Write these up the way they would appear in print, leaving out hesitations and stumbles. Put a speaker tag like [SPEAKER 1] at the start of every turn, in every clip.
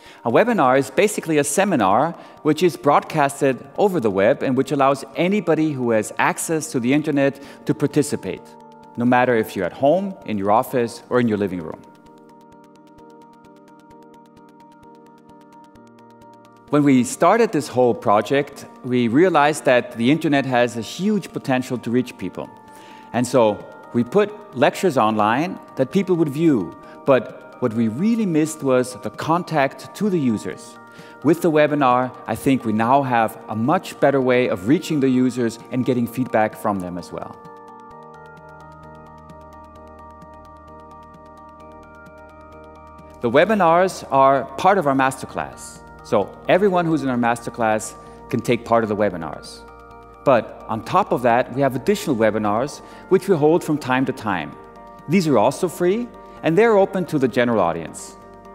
[SPEAKER 1] A webinar is basically a seminar which is broadcasted over the web and which allows anybody who has access to the internet to participate, no matter if you're at home, in your office, or in your living room. When we started this whole project, we realized that the internet has a huge potential to reach people. And so we put lectures online that people would view, but what we really missed was the contact to the users. With the webinar, I think we now have a much better way of reaching the users and getting feedback from them as well. The webinars are part of our masterclass. So everyone who's in our masterclass can take part of the webinars. But on top of that, we have additional webinars which we hold from time to time. These are also free, and they're open to the general audience.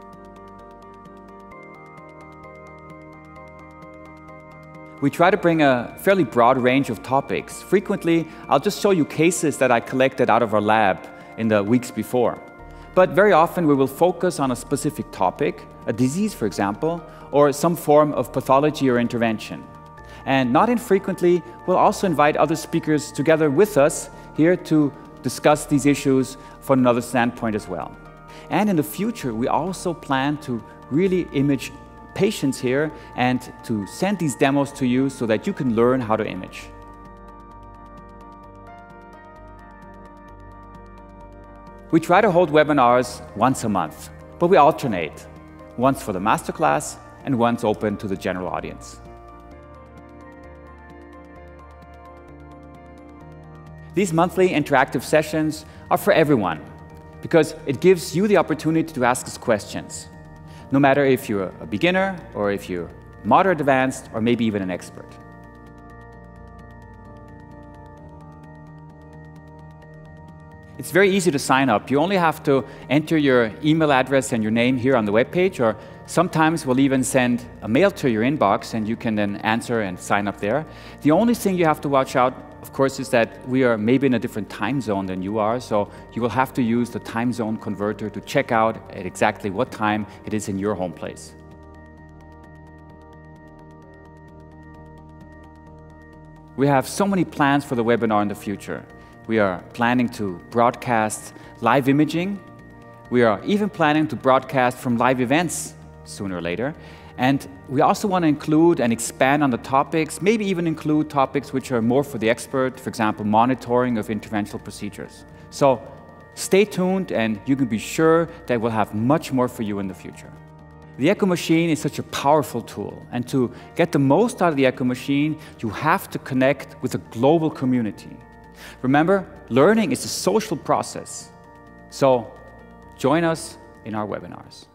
[SPEAKER 1] We try to bring a fairly broad range of topics. Frequently, I'll just show you cases that I collected out of our lab in the weeks before. But very often we will focus on a specific topic, a disease for example, or some form of pathology or intervention. And not infrequently, we'll also invite other speakers together with us here to discuss these issues from another standpoint as well. And in the future, we also plan to really image patients here and to send these demos to you so that you can learn how to image. We try to hold webinars once a month, but we alternate, once for the masterclass and once open to the general audience. These monthly interactive sessions are for everyone because it gives you the opportunity to ask us questions, no matter if you're a beginner or if you're moderate advanced or maybe even an expert. It's very easy to sign up. You only have to enter your email address and your name here on the webpage, or sometimes we'll even send a mail to your inbox and you can then answer and sign up there. The only thing you have to watch out, of course, is that we are maybe in a different time zone than you are, so you will have to use the time zone converter to check out at exactly what time it is in your home place. We have so many plans for the webinar in the future. We are planning to broadcast live imaging. We are even planning to broadcast from live events sooner or later. And we also want to include and expand on the topics, maybe even include topics which are more for the expert, for example, monitoring of interventional procedures. So stay tuned and you can be sure that we'll have much more for you in the future. The Echo Machine is such a powerful tool, and to get the most out of the Echo Machine, you have to connect with a global community. Remember, learning is a social process, so join us in our webinars.